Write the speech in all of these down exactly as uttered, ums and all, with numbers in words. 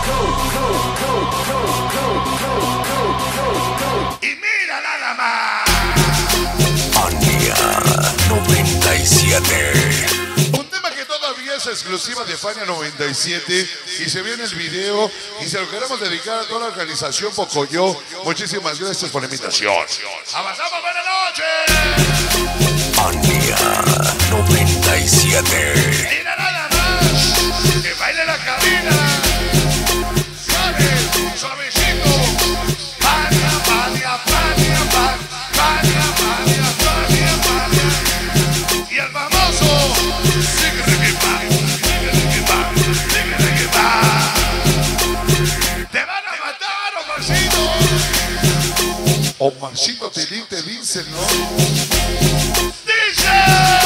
Y mira nada más. Fania noventa y siete. Un tema que todavía es exclusiva de Fania noventa y siete y se viene el video y se lo queremos dedicar a toda la organización Pocoyo. Muchísimas gracias por la invitación. ¡Avanzamos, buenas noches! Fania noventa y siete. Mira nada más. Que baile la cabina. Suave, suavecito. Fania, Fania, Fania, Fania, Fania, Fania, Fania. Y el famoso. Te van a matar, Omarcito. Omarcito Tilín te dicen, ¿no? ¡Dice!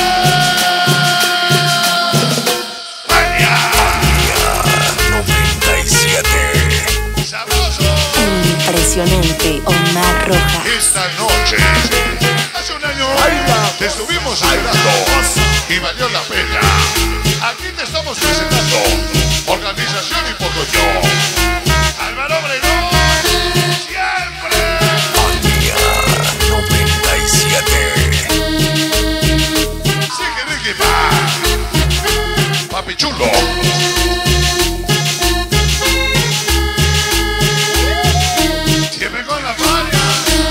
¡Fania! noventa y siete. ¡Sabroso! Impresionante, Omar Rojas. Esta noche, hace un año, te estuvimos celebrando y valió la pena. Aquí te estamos presentando Organización y Pocoyo. Álvaro Obregón, siempre. Fania noventa y siete. Sigue Ricky Pa. Papi Chulo. Siempre con la Fania.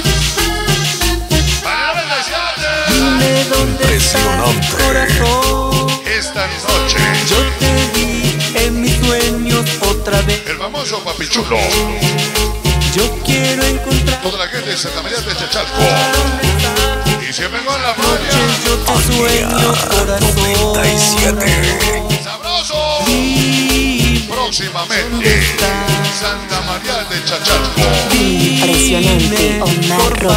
Fania noventa y siete. Dime dónde está mi corazón. Esta noche, Yo te vi en mis sueños otra vez. el famoso Papi Chulo. Yo quiero encontrar. Toda la gente de Santa María de Chachalco. Y siempre con la Fania. Noches yo te sueño, noventa y siete. corazón. ¡Sabroso! Dime Próximamente, Santa María de Chachalco. Impresionante, Omar ¡Dice!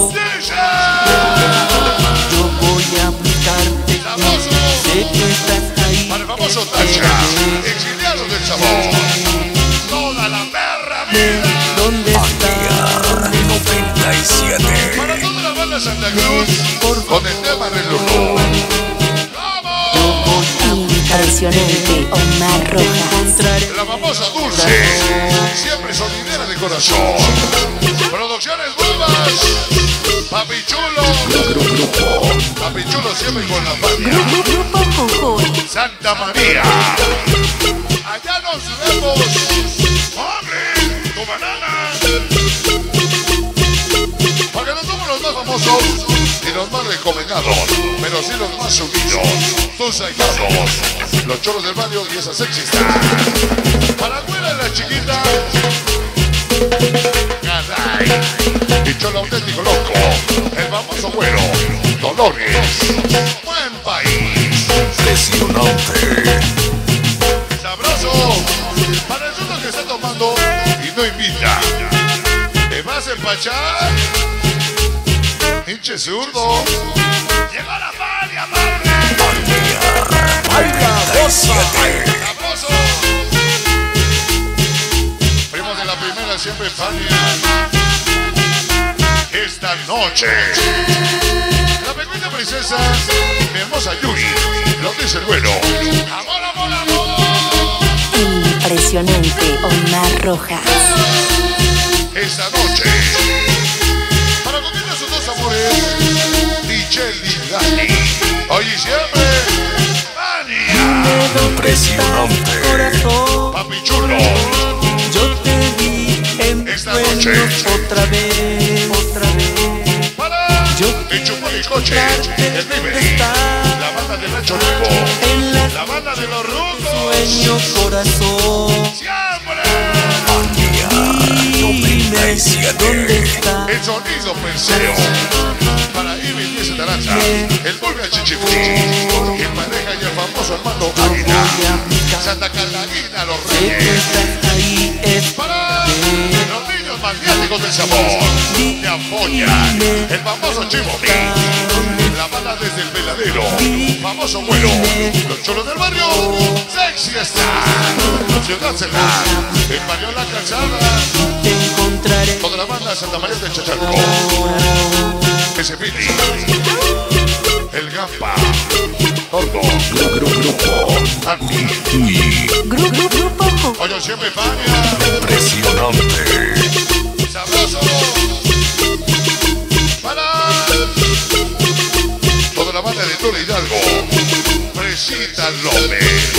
Yo voy a buscarte. ¡Sabroso! Sé que estás ahí. Para el famoso Tacha, exiliado del sabor. Toda la perra vida. ¿Dónde está? noventa y siete. Para toda la banda Santa Cruz, con el tema del Lulú. ¡Vamos! Impresionante, Omar Rojas. La famosa Dulce, siempre sonidera de corazón. Producciones Bulbas, Papi Chulo. Papi Chulo siempre con la Fania. Grupo Jujuy. Santa María. Allá nos vemos. ¡Hombre! ¡Tu banana! Porque no somos los más famosos ni los más recomendados, pero sí los más unidos. Tus ahijados, los choros del barrio y esas sexistas. Para abuela la chiquita. Garay. Y cholo auténtico loco. El famoso güero. Dolores. Buen país. Impresionante. Sabroso. Para el susto que está tomando y no invita. ¿Te vas a empachar? Hinche zurdo. Llegó la Fania, madre. noventa y siete. Sabroso. Primos de la primera siempre Fania. Esta noche. La pequeña princesa, mi hermosa Yuri. Lo dice el bueno. Amor, amor, amor. Impresionante, Omar Rojas. Esta noche, para conquistar sus dos amores, Michelle y Dani. Hoy y siempre, Fania. Impresionante. Corazón. Papi Chulo. Yo te vi en mis Esta noche. sueños otra vez. Otra vez. Para Yo el Chupón y Coche, el Riveri, la banda de Nacho Nuevo, en la la banda de los rucos. sueño corazón. Siempre. Fania noventa y ¿Dónde siete. está? El sonido Perseo. Para Irving Diez Taranza, el Volve a Chichifri, el pareja y el famoso hermano Águila, Santa Catalina, los Sé que Reyes. estás ahí, es Para los niños maniáticos del sabor, te apoyan el famoso Chivo Mix, la banda desde el veladero, famoso vuelo, los cholos del barrio, Sexy Star, Ciudad Celar, el barrio La Calzada, te encontraré. toda la banda Santa María de Chachalco, ese Piti, el Gampa, todo, Grupo Andy, Grupo, grupo, Oye como siempre, Fania. Impresionante. Sabroso. Para toda la banda de Toro Hidalgo. Fresita López.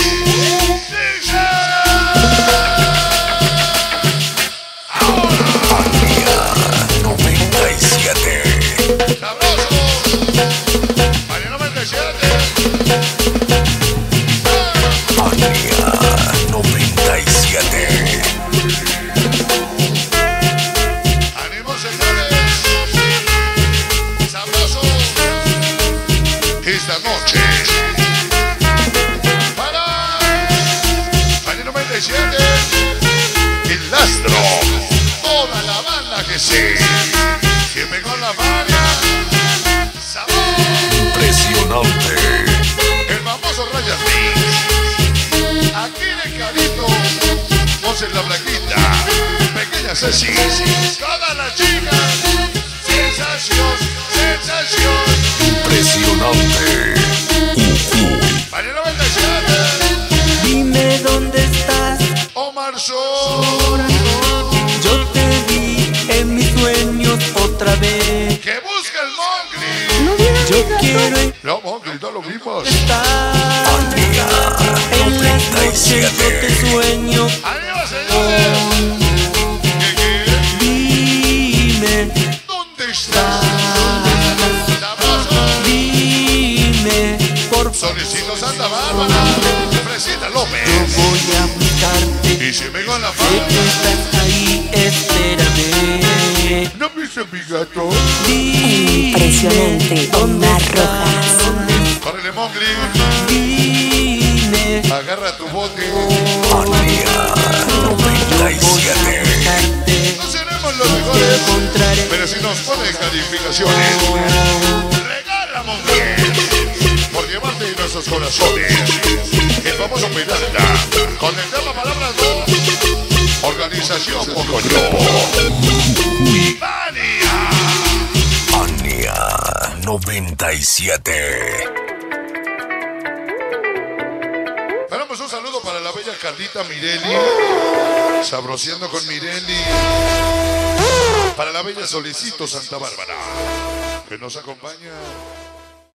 noventa y siete. Sabroso. Fania noventa y siete. Fania noventa y siete. ¡Ánimo, señores! ¡Sabroso! Esta noche para Fania noventa y siete, el astro, toda la banda que sí, siempre con la Fania. ¡Sabor! Impresionante. El famoso Ryan Mix. Aquí de Carito, Monse la Blanquita, pequeña Ceci, todas las chicas, sensación, sensación. Impresionante. Fania noventa y siete, Dime dónde estás, Omar Sol, yo te vi en mis sueños otra vez. que busca el Mowgli. Yo quiero No, Mowgli, no lo vimos. estar Fania en las noventa y noches, yo siete. te sueño. ¡Arriba, señores! ¿Qué, qué? Dime, ¿Dónde estás? Sabroso. dime, por favor, Solicito Santa Bárbara, Fresita López. voy a buscarte. Y si vengo en la Sé que Fania, estás ahí, espérame. ¿no viste mi gato? Dime, Impresionante, ¿dónde Omar estás? Rojas. Córrele, Mowgli. Dime, Agarra tu bote. Fania noventa y voy a siete. buscarte. No seremos los Te mejores, encontraré. pero si nos ponen calificaciones, regálamos bien por llevarte en nuestros corazones. El famoso Pirata, con el tema Palabras dos, Organización Pocoyo. Fania. Fania noventa y siete. Tenemos un saludo para la bella Carlita Mirelli, sabroseando con Mirelli. Para la bella Solicito Santa Bárbara, que nos acompaña.